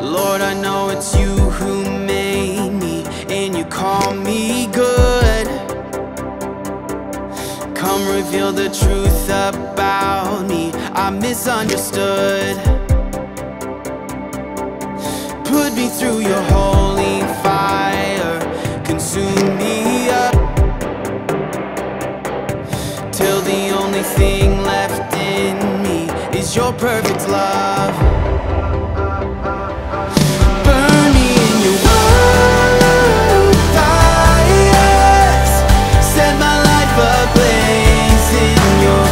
Lord, I know it's you who made me, and you call me good. Come reveal the truth about me, I misunderstood. Put me through your holy fire, consume me up, till the only thing left in me is your perfect love. Burn me in your wildfires, set my life ablaze in your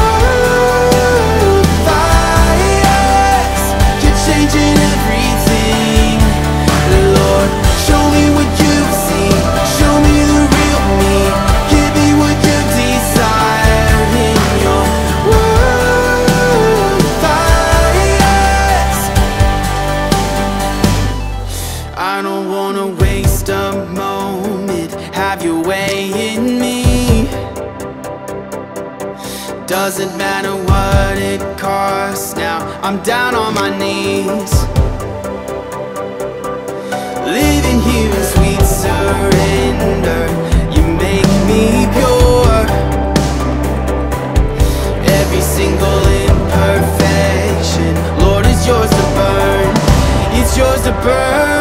wildfires. You're changing everything, Lord. Show me what you see, show me the real me. Give me what you desire in your wildfires. I don't wanna waste a moment, have your way in me. Doesn't matter what it costs now, I'm down on my knees. Living here in sweet surrender, you make me pure. Every single imperfection, Lord, is yours to burn. It's yours to burn.